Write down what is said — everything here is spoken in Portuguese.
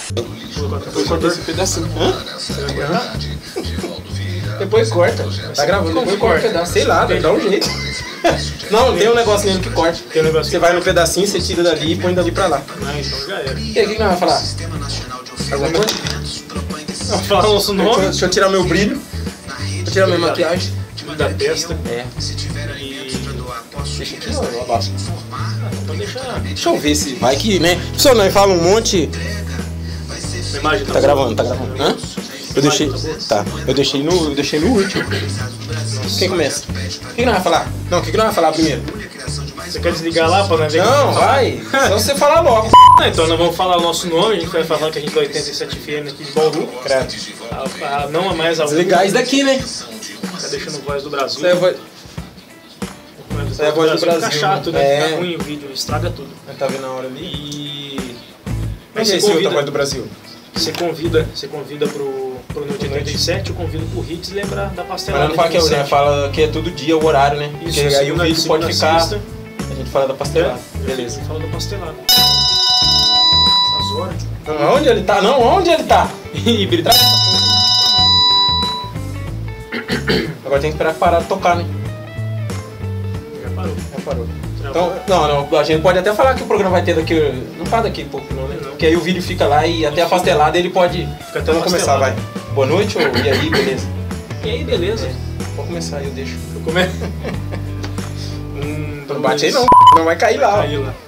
Depois corta esse pedacinho. Depois corta. Tá gravando, depois corta um pedaço. Sei lá, dá um jeito. Não, tem um negócio nele que corta. Tem um negócio. Você vai no pedacinho, você tira dali e põe dali pra lá. Ah, então já era. E aí, o que nós vamos falar? Alguma coisa? Vamos falar o nosso nome. Deixa eu tirar meu brilho. Deixa eu tirar minha maquiagem. Da testa. É. E... Deixa aqui, ó, eu abaixo. Então Deixa eu ver se vai que, né? Pessoal, nós fala um monte. a imagem Tá gravando, tá gravando. Hã? Eu deixei. Tá. Eu deixei no último. Quem começa? O que nós vamos falar? Não, o que nós vamos falar primeiro? Você quer desligar lá pra nós ver? Não, vai. Só você falar logo. Então nós vamos falar o nosso nome, a gente vai falar que a gente é 87 FM aqui de Bauru. Credo. Não é mais a Desligar isso daqui, né? Tá deixando Voz do Brasil. Isso é a voz do Brasil. Fica chato, né? É. Fica ruim o vídeo, estraga tudo. Tá vendo a hora ali? E... Mas esse outra voz do Brasil? Você convida pro Noite 87, eu convido pro Hits lembrar da pastelada. Mas não fala que é, né? Fala que é todo dia o horário, né? Isso, porque aí o vídeo pode ficar. Sexta. A gente fala da pastelada. Beleza. Fala da pastelada. Essas horas. Não, onde ele tá? Não, onde ele tá? Híbrido. Agora tem que esperar parar de tocar, né? Já parou. Já parou. Então, não, a gente pode até falar que o programa vai ter daqui. Não fala daqui um pouco, não, né? Porque aí o vídeo fica lá e até a pastelada ele pode. Fica até Vamos começar, vai. Boa noite, ou e aí, beleza? E aí, beleza? Vou começar, eu deixo. Eu começo. Não bate aí não, não vai cair lá. Caiu lá.